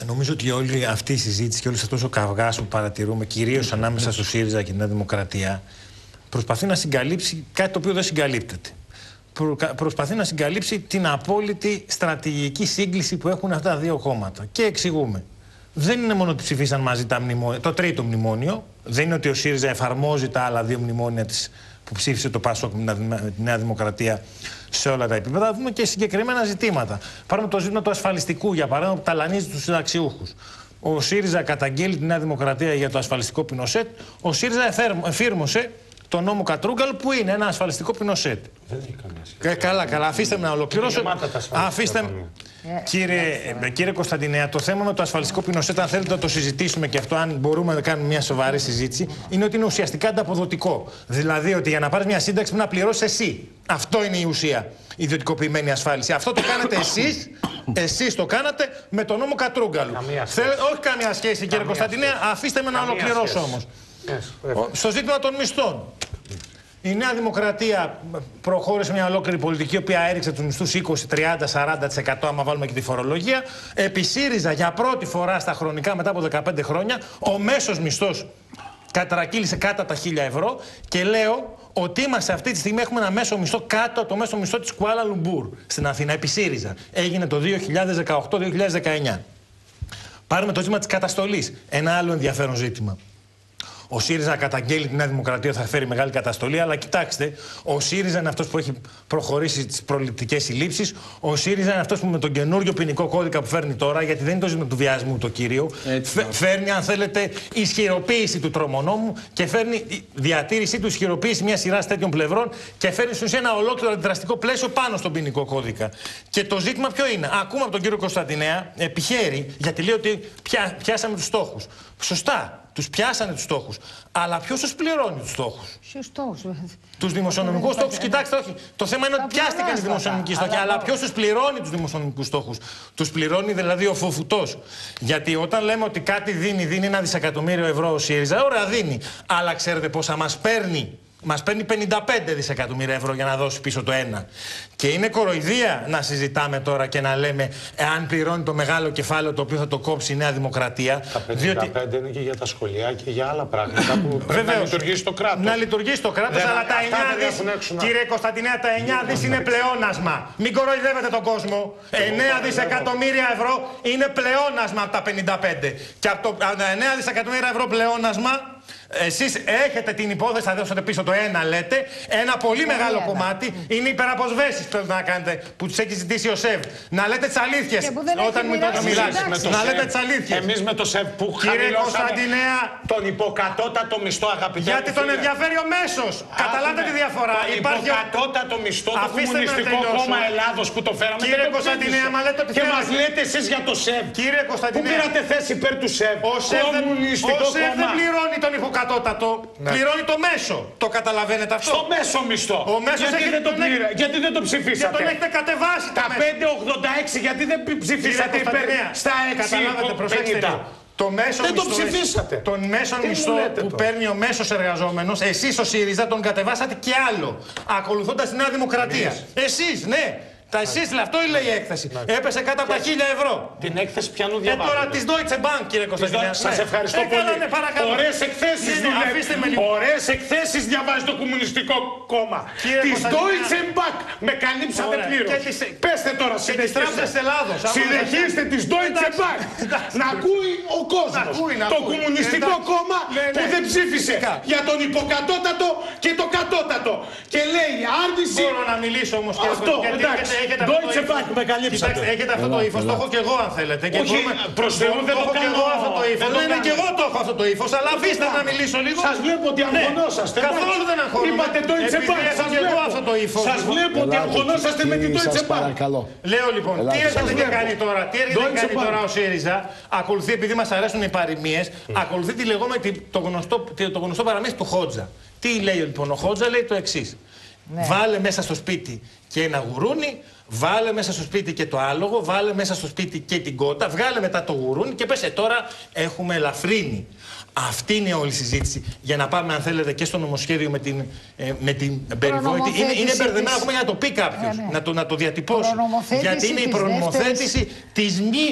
Νομίζω ότι όλη αυτή η συζήτηση και όλος αυτός ο καυγάς που παρατηρούμε, κυρίως ανάμεσα στο ΣΥΡΙΖΑ και τη Νέα Δημοκρατία, προσπαθεί να συγκαλύψει κάτι το οποίο δεν συγκαλύπτεται. Προσπαθεί να συγκαλύψει την απόλυτη στρατηγική σύγκληση που έχουν αυτά τα δύο κόμματα. Και εξηγούμε. Δεν είναι μόνο ότι ψηφίσαν μαζί το τρίτο μνημόνιο, δεν είναι ότι ο ΣΥΡΙΖΑ εφαρμόζει τα άλλα δύο μνημόνια που ψήφισε το ΠΑΣΟΚ με τη Νέα Δημοκρατία σε όλα τα επίπεδα. Θα δούμε και συγκεκριμένα ζητήματα. Πάρουμε το ζήτημα του ασφαλιστικού, για παράδειγμα, που ταλανίζει τους συνταξιούχους. Ο ΣΥΡΙΖΑ καταγγέλει τη Νέα Δημοκρατία για το ασφαλιστικό Πινοσέτ. Ο ΣΥΡΙΖΑ εφήρμοσε το νόμο Κατρούγκαλου, που είναι ένα ασφαλιστικό Πινοσέτ. Δεν έχει καμία σχέση. Καλά, αφήστε με να ολοκληρώσω. Κύριε Κωνσταντινέα, το θέμα με το ασφαλιστικό Πινοσέτ, αν θέλετε να το συζητήσουμε και αυτό, αν μπορούμε να κάνουμε μια σοβαρή συζήτηση, είναι ότι είναι ουσιαστικά ανταποδοτικό. Δηλαδή ότι για να πάρεις μια σύνταξη πρέπει να πληρώσεις εσύ. Αυτό είναι η ουσία. Ιδιωτικοποιημένη ασφάλιση. Αυτό το κάνετε εσείς. Εσείς το κάνατε με τον νόμο Κατρούγκαλου. Όχι καμία σχέση, κύριε Κωνσταντινέα. Αφήστε με να ολοκληρώσω όμως. Στο ζήτημα των μισθών. Η Νέα Δημοκρατία προχώρησε μια ολόκληρη πολιτική, η οποία έριξε τους μισθούς 20, 30, 40%, άμα βάλουμε και τη φορολογία. Επί ΣΥΡΙΖΑ, για πρώτη φορά στα χρονικά, μετά από 15 χρόνια, ο μέσος μισθός κατρακύλησε κάτω από τα 1.000 ευρώ και λέω ότι είμαστε αυτή τη στιγμή, έχουμε ένα μέσο μισθό κάτω από το μέσο μισθό της Κουάλα Λουμπούρ στην Αθήνα, επί ΣΥΡΙΖΑ. Έγινε το 2018-2019. Πάρουμε το ζήτημα της καταστολής. Ένα άλλο ενδιαφέρον ζήτημα. Ο ΣΥΡΙΖΑ καταγγέλει τη Νέα Δημοκρατία ότι θα φέρει μεγάλη καταστολή, αλλά κοιτάξτε, ο ΣΥΡΙΖΑ είναι αυτός που έχει προχωρήσει τις προληπτικές συλλήψεις. Ο ΣΥΡΙΖΑ είναι αυτός που με τον καινούριο ποινικό κώδικα που φέρνει τώρα, γιατί δεν είναι το ζήτημα του βιασμού το κύριο, φέρνει, αν θέλετε, ισχυροποίηση του τρομονόμου και φέρνει διατήρησή του, ισχυροποίηση μια σειρά τέτοιων πλευρών και φέρνει στην ουσία ένα ολόκληρο αντιδραστικό πλαίσιο πάνω στον ποινικό κώδικα. Και το ζήτημα ποιο είναι? Ακούμε από τον κύριο Κωνσταντινέα επιχαίρει, γιατί λέει ότι πιάσαμε τους στόχους. Σωστά. Τους πιάσανε τους στόχους. Αλλά ποιος τους πληρώνει τους στόχους? Ποιους στόχους? Τους δημοσιονομικούς στόχους. Κοιτάξτε, όχι. Το θέμα είναι ότι πιάστηκαν οι δημοσιονομικοί στόχοι. Αλλά ποιος τους πληρώνει τους δημοσιονομικούς στόχους? Τους πληρώνει δηλαδή ο φοφουτός. Γιατί όταν λέμε ότι κάτι δίνει 1 δισεκατομμύριο ευρώ ο ΣΥΡΙΖΑ, ωραία δίνει. Αλλά ξέρετε πόσα μας παίρνει? Μας παίρνει 55 δισεκατομμύρια ευρώ για να δώσει πίσω το 1. Και είναι κοροϊδία να συζητάμε τώρα και να λέμε εάν πληρώνει το μεγάλο κεφάλαιο το οποίο θα το κόψει η Νέα Δημοκρατία. Τα 55 είναι και για τα σχολεία και για άλλα πράγματα που πρέπει να λειτουργήσει το κράτος. Να λειτουργήσει το κράτος, αλλά τα 9 δις, κύριε Κωνσταντινέα, τα 9 δις είναι πλεόνασμα. Μην κοροϊδεύετε τον κόσμο. 9 δισεκατομμύρια ευρώ είναι πλεόνασμα από τα 55. Και από τα 9 δισεκατομμύρια ευρώ πλεόνασμα, εσείς έχετε την υπόθεση, θα δώσετε πίσω το 1, λέτε. Ένα πολύ μεγάλο κομμάτι είναι οι υπεραποσβέσεις που πρέπει να κάνετε, που τους έχει ζητήσει ο ΣΕΒ. Να λέτε τις αλήθειες όταν μιλάτε. Να λέτε τις αλήθειες. Εμείς με το ΣΕΒ που χαμηλώσαμε τον υποκατώτατο μισθό, αγαπητέ. Γιατί τον ενδιαφέρει ο μέσος. Καταλάβετε τη διαφορά. Τον υποκατώτατο μισθό του Κομμουνιστικό Κόμμα Ελλάδος που το φέραμε. Κύριε Κωνσταντινέα, μα λέτε ότι και μας λέτε εσείς για το ΣΕΒ. Που πήρατε θέση υπέρ του ΣΕΒ. Ο ΣΕΒ δεν πληρώνει τον υποκατώτατο. Πληρώνει το μέσο. Το καταλαβαίνετε αυτό? Στο μέσο μισθό. Ο μέσος γιατί δεν το ψηφίσατε? Και τον έχετε κατεβάσει. Τα 5,86 γιατί δεν ψηφίσατε υπέρ στα 6,50? Το μέσο δεν μισθό, το ψηφίσατε. Τον μέσο μισθό που παίρνει ο μέσος εργαζόμενος, εσείς ο ΣΥΡΙΖΑ τον κατεβάσατε και άλλο. Ακολουθώντας τη Νέα Δημοκρατία. Εσείς, ναι. Εσείς, αυτό λέει η έκθεση. Έπεσε κάτω από τα 1.000 ευρώ. Την έκθεση πιανού διαβάζετε? Τώρα της Deutsche Bank, κύριε Κωνσταντινέα. Σας ευχαριστώ πολύ. Ωραίες εκθέσεις Ωραίες εκθέσεις διαβάζει το Κομμουνιστικό Κόμμα. Της Deutsche Bank. Με καλύψατε πλήρως. Πέστε τώρα, συνεχίστε της Deutsche Bank. Να ακούει ο κόσμος. Το Κομμουνιστικό Κόμμα που δεν ψήφισε για τον υποκατώτατο και το κατώτατο. Και λέει άρνηση. Μπορώ να μιλήσω όμως και αυτό. Deutsche Bank με καλύψατε. Κοιτάξτε, έχετε αυτό το ύφος, το έχω και εγώ αν θέλετε. Όχι, προς Θεού δεν το κάνω αυτό το ύφος. Ναι, και εγώ το έχω αυτό το ύφος, αλλά αφήστε να μιλήσω λίγο. Σας βλέπω ότι αγχωνόσαστε. Καθόλου δεν αγχώνομαι. Είπατε Deutsche Bank. Έχω και εγώ αυτό το ύφος. Σας βλέπω ότι αγχωνόσαστε με την Deutsche Bank. Λέω λοιπόν, τι έρχεται και κάνει τώρα? Τι έρχεται και κάνει τώρα ο ΣΥΡΙΖΑ? Ακολουθεί, επειδή μας αρέσουν οι παροιμίες, ακολουθεί το γνωστό παραμύθι του Χότζα. Τι λέει λοιπόν ο Χότζα? Λέει το εξής. Βάλε μέσα στο σπίτι και ένα γουρούνι, βάλε μέσα στο σπίτι και το άλογο, βάλε μέσα στο σπίτι και την κότα, βγάλε μετά το γουρούνι και πες τώρα έχουμε ελαφρύνει. Αυτή είναι όλη η συζήτηση. Για να πάμε, αν θέλετε, και στο νομοσχέδιο με την περιβόητη. Είναι μπερδεμένο ακόμα για να το πει κάποιος, να το διατυπώσει. Γιατί είναι η προνομοθέτηση της μη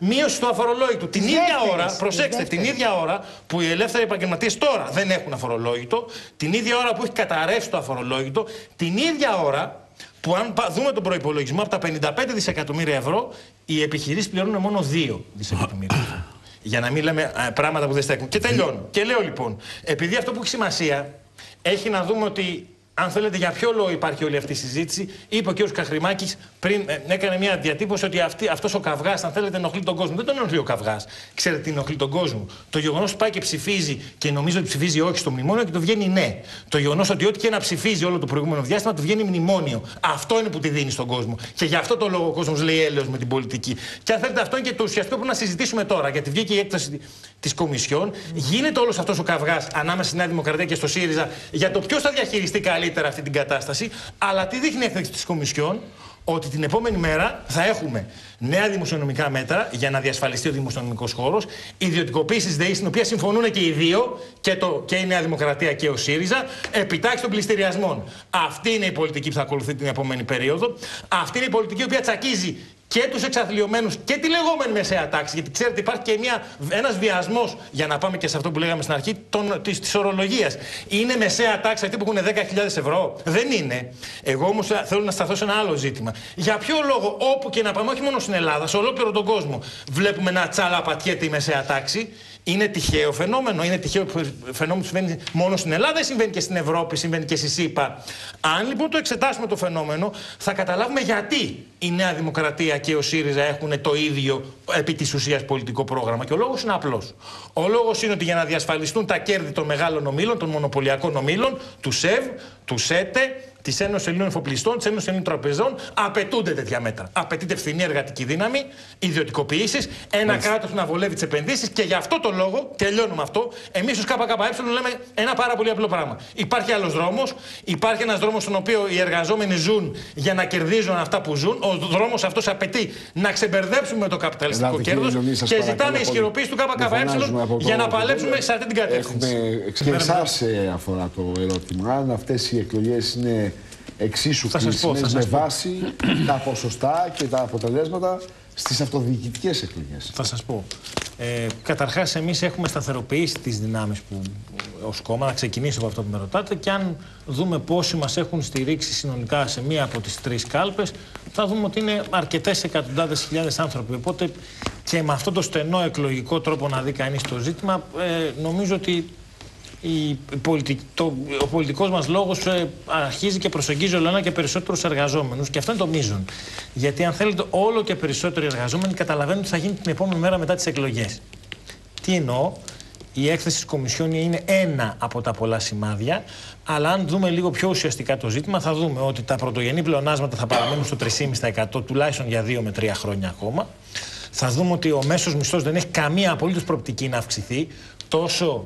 μείωση του αφορολόγητου. Την ίδια ώρα, προσέξτε, την ίδια ώρα που οι ελεύθεροι επαγγελματίες τώρα δεν έχουν αφορολόγητο, την ίδια ώρα που έχει καταρρεύσει το αφορολόγητο, την ίδια ώρα που αν δούμε τον προϋπολογισμό από τα 55 δισεκατομμύρια ευρώ, οι επιχειρήσεις πληρώνουν μόνο 2 δισεκατομμύρια ευρώ. Για να μην λέμε πράγματα που δεν στέκουν. Και τελειώνω. Και λέω λοιπόν, επειδή αυτό που έχει σημασία έχει να δούμε ότι, αν θέλετε, για ποιο λόγο υπάρχει όλη αυτή η συζήτηση, είπε ο κ. Καχρημάκης πριν, έκανε μια διατύπωση ότι αυτός ο καυγάς, αν θέλετε, ενοχλεί τον κόσμο. Δεν τον ενοχλεί ο καυγάς. Ξέρετε τι ενοχλεί τον κόσμο? Το γεγονός ότι πάει και ψηφίζει και νομίζω ότι ψηφίζει όχι στο μνημόνιο και το βγαίνει ναι. Το γεγονός ότι ό,τι και να ψηφίζει όλο το προηγούμενο διάστημα του βγαίνει μνημόνιο. Αυτό είναι που τη δίνει στον κόσμο. Και γι' αυτό το λόγο ο κόσμος λέει έλεος με την πολιτική. Και αν θέλετε, αυτό είναι και το ουσιαστικό που να συζητήσουμε τώρα. Γιατί βγήκε η έκταση της Κομισιόν. Γίνεται όλος αυτός ο καυγάς ανάμεσα στη Νέα Δημοκρατία και στο ΣΥΡΙΖΑ για το ποιος θα διαχειριστεί καλύτερα αυτή την κατάσταση. Αλλά τι δείχνει η έκταση της Κομισιόν? Ότι την επόμενη μέρα θα έχουμε νέα δημοσιονομικά μέτρα για να διασφαλιστεί ο δημοσιονομικός χώρος, ιδιωτικοποίησης ΔΕΗ, στην οποία συμφωνούν και οι δύο, και η Νέα Δημοκρατία και ο ΣΥΡΙΖΑ, επιτάξη των πληστηριασμών. Αυτή είναι η πολιτική που θα ακολουθεί την επόμενη περίοδο. Αυτή είναι η πολιτική η οποία τσακίζει και τους εξαθλιωμένους και τη λεγόμενη μεσαία τάξη. Γιατί ξέρετε, υπάρχει και ένας βιασμός, για να πάμε και σε αυτό που λέγαμε στην αρχή, της ορολογίας. Είναι μεσαία τάξη αυτοί που έχουν 10.000 ευρώ? Δεν είναι. Εγώ όμως θέλω να σταθώ σε ένα άλλο ζήτημα. Για ποιο λόγο, όπου και να πάμε, όχι μόνο στην Ελλάδα, σε ολόκληρο τον κόσμο, βλέπουμε να τσαλαπατιέται η μεσαία τάξη? Είναι τυχαίο φαινόμενο? Είναι τυχαίο φαινόμενο που συμβαίνει μόνο στην Ελλάδα ή συμβαίνει και στην Ευρώπη, συμβαίνει και στη ΣΥΠΑ? Αν λοιπόν το εξετάσουμε το φαινόμενο, θα καταλάβουμε γιατί η Νέα Δημοκρατία και ο ΣΥΡΙΖΑ έχουν το ίδιο επί της ουσίας πολιτικό πρόγραμμα. Και ο λόγος είναι απλός. Ο λόγος είναι ότι για να διασφαλιστούν τα κέρδη των μεγάλων ομίλων, των μονοπωλιακών ομίλων, του ΣΕΒ, του ΣΕΤΕ, της Ένωσης Ελλήνων Εφοπλιστών, της Ένωσης Ελλήνων Τραπεζών, απαιτούνται τέτοια μέτρα. Απαιτείται φθηνή εργατική δύναμη, ιδιωτικοποιήσεις, ένα κράτος να βολεύει τις επενδύσεις και γι' αυτό το λόγο, τελειώνουμε αυτό, εμείς ως ΚΚΕ λέμε ένα πάρα πολύ απλό πράγμα. Υπάρχει άλλος δρόμος, υπάρχει ένας δρόμος στον οποίο οι εργαζόμενοι ζουν για να κερδίζουν αυτά που ζουν. Ο δρόμος αυτός απαιτεί να ξεμπερδέψουμε το καπιταλιστικό κέρδος και ζητάμε ισχυροποίηση του ΚΚΕ για να παλέψουμε σε αυτή την κατεύθυνση. Και εσάς αφορά το ερώτημα, αν αυτές οι εκλογές είναι εξίσου κρίσιμες με βάση τα ποσοστά και τα αποτελέσματα στις αυτοδιοικητικές εκλογές. Θα σας πω. Καταρχάς, εμείς έχουμε σταθεροποιήσει τις δυνάμεις που ως κόμμα, να ξεκινήσω από αυτό που με ρωτάτε, και αν δούμε πόσοι μας έχουν στηρίξει συνολικά σε μία από τις τρεις κάλπες, θα δούμε ότι είναι αρκετές εκατοντάδες χιλιάδες άνθρωποι. Οπότε και με αυτό το στενό εκλογικό τρόπο να δει κανείς το ζήτημα, νομίζω ότι ο πολιτικός μας λόγος αρχίζει και προσεγγίζει όλο ένα και περισσότερους εργαζόμενους, και αυτό είναι το μείζον. Γιατί αν θέλετε, όλο και περισσότεροι εργαζόμενοι καταλαβαίνουν τι θα γίνει την επόμενη μέρα μετά τις εκλογές. Τι εννοώ? Η έκθεση της Κομισιόν είναι ένα από τα πολλά σημάδια, αλλά αν δούμε λίγο πιο ουσιαστικά το ζήτημα, θα δούμε ότι τα πρωτογενή πλεονάσματα θα παραμένουν στο 3,5% τουλάχιστον για 2 με 3 χρόνια ακόμα. Θα δούμε ότι ο μέσος μισθός δεν έχει καμία απολύτως προοπτική να αυξηθεί. Τόσο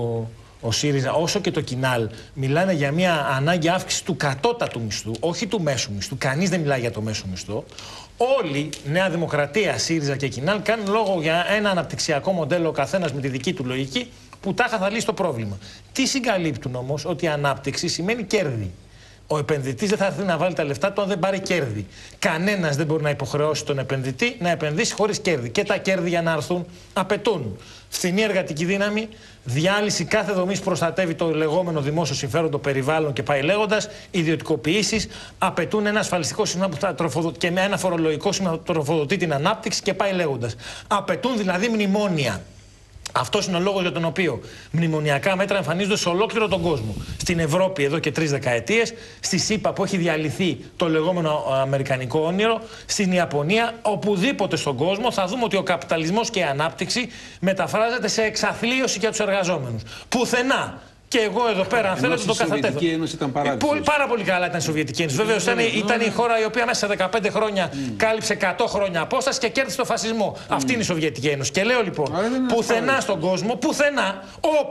ο ΣΥΡΙΖΑ όσο και το Κινάλ μιλάνε για μια ανάγκη αύξηση του κατώτατου μισθού, όχι του μέσου μισθού. Κανείς δεν μιλάει για το μέσο μισθό. Όλοι, Νέα Δημοκρατία, ΣΥΡΙΖΑ και Κινάλ, κάνουν λόγο για ένα αναπτυξιακό μοντέλο, ο καθένας με τη δική του λογική, που τάχα θα λύσει το πρόβλημα. Τι συγκαλύπτουν όμως? Ότι η ανάπτυξη σημαίνει κέρδη. Ο επενδυτής δεν θα έρθει να βάλει τα λεφτά του αν δεν πάρει κέρδη. Κανένας δεν μπορεί να υποχρεώσει τον επενδυτή να επενδύσει χωρίς κέρδη. Και τα κέρδη, για να έρθουν, απαιτούν φθηνή εργατική δύναμη, διάλυση κάθε δομής προστατεύει το λεγόμενο δημόσιο συμφέρον, το περιβάλλον και πάει λέγοντας, ιδιωτικοποιήσεις, απαιτούν ένα ασφαλιστικό σύστημα και με ένα φορολογικό σύστημα που τροφοδοτεί την ανάπτυξη και πάει λέγοντας. Απαιτούν δηλαδή μνημόνια. Αυτός είναι ο λόγος για τον οποίο μνημονιακά μέτρα εμφανίζονται σε ολόκληρο τον κόσμο. Στην Ευρώπη εδώ και 3 δεκαετίες, στη ΣΥΠΑ που έχει διαλυθεί το λεγόμενο αμερικανικό όνειρο, στην Ιαπωνία, οπουδήποτε στον κόσμο θα δούμε ότι ο καπιταλισμός και η ανάπτυξη μεταφράζεται σε εξαθλίωση για τους εργαζόμενους. Πουθενά. Και εγώ εδώ πέρα, αν θέλετε, το καθατεύω. Η Σοβιετική Ένωση ήταν πάρα πολύ καλά ήταν η Σοβιετική Ένωση. Βεβαίως ήταν η χώρα η οποία μέσα σε 15 χρόνια κάλυψε 100 χρόνια απόσταση και κέρδισε το φασισμό. Αυτή είναι η Σοβιετική Ένωση. Και λέω λοιπόν, πουθενά στον κόσμο, πουθενά,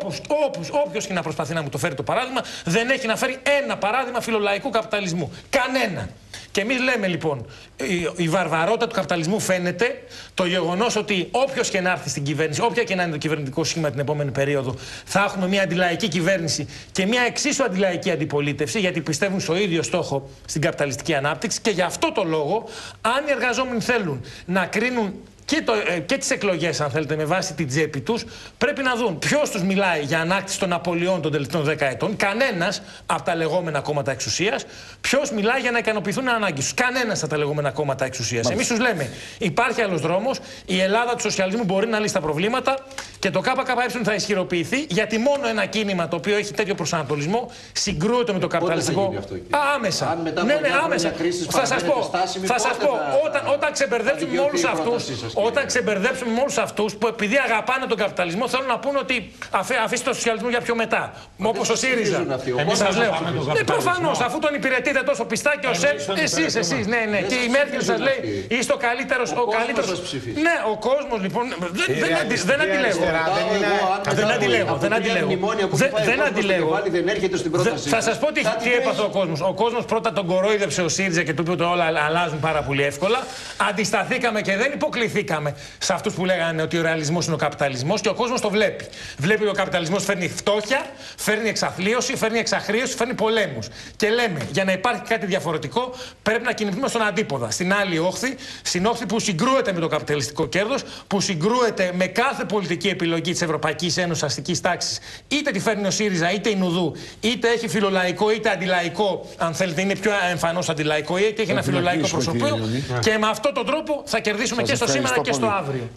όποιος και να προσπαθεί να μου το φέρει το παράδειγμα, δεν έχει να φέρει ένα παράδειγμα φιλολαϊκού καπιταλισμού. Κανένα. Και εμείς λέμε λοιπόν, η βαρβαρότητα του καπιταλισμού φαίνεται, το γεγονός ότι όποιος και να έρθει στην κυβέρνηση, όποια και να είναι το κυβερνητικό σχήμα την επόμενη περίοδο, θα έχουμε μια αντιλαϊκή κυβέρνηση και μια εξίσου αντιλαϊκή αντιπολίτευση, γιατί πιστεύουν στο ίδιο στόχο, στην καπιταλιστική ανάπτυξη. Και γι' αυτό το λόγο, αν οι εργαζόμενοι θέλουν να κρίνουν και τις εκλογές, αν θέλετε, με βάση την τσέπη τους, πρέπει να δουν ποιος τους μιλάει για ανάκτηση των απολειών των τελευταίων 10 ετών. Κανένας από τα λεγόμενα κόμματα εξουσίας. Ποιος μιλάει για να ικανοποιηθούν οι ανάγκες τους. Κανένας από τα λεγόμενα κόμματα εξουσίας. Εμείς τους λέμε: υπάρχει άλλος δρόμος. Η Ελλάδα του σοσιαλισμού μπορεί να λύσει τα προβλήματα και το ΚΚΕ θα ισχυροποιηθεί, γιατί μόνο ένα κίνημα το οποίο έχει τέτοιο προσανατολισμό συγκρούεται με το καπιταλιστικό. Άμεσα. Ναι, άμεσα. Θα σας πω, όταν ξεμπερδέψουμε με όλους αυτούς, που επειδή αγαπάνε τον καπιταλισμό θέλουν να πούνε ότι αφήστε το σοσιαλισμό για πιο μετά. Όπως ο ΣΥΡΙΖΑ. Σας λέω. Προφανώς, αφού τον υπηρετείτε τόσο πιστά και ο ΣΕΠ, εσείς, ναι. Και η Μέρκελ σας λέει: είστε ο καλύτερος. Ναι, ο κόσμος λοιπόν. Δεν αντιλέγω. Θα σας πω τι έπαθε ο κόσμος. Ο κόσμος πρώτα τον κορόιδεψε ο ΣΥΡΙΖΑ και του είπε ότι όλα αλλάζουν πάρα πολύ εύκολα. Αντισταθήκαμε και δεν υποκληθήκαμε σε αυτούς που λέγανε ότι ο ρεαλισμός είναι ο καπιταλισμός, και ο κόσμος το βλέπει. Βλέπει ότι ο καπιταλισμός φέρνει φτώχεια, φέρνει εξαθλίωση, φέρνει εξαχρίωση, φέρνει πολέμους. Και λέμε: για να υπάρχει κάτι διαφορετικό, πρέπει να κινηθούμε στον αντίποδα. Στην άλλη όχθη, στην όχθη που συγκρούεται με το καπιταλιστικό κέρδος, που συγκρούεται με κάθε πολιτική επιλογή της Ευρωπαϊκής Ένωσης αστικής τάξης, είτε τη φέρνει ο ΣΥΡΙΖΑ, είτε η Νουδού, είτε έχει φιλολαϊκό, είτε αντιλαϊκό, αν θέλετε, είναι πιο εμφανώς αντιλαϊκό, είτε έχει ένα φιλολαϊκό προσωπείο. Και με αυτόν τον τρόπο θα κερδίσουμε και στο σήμερα και στο αύριο.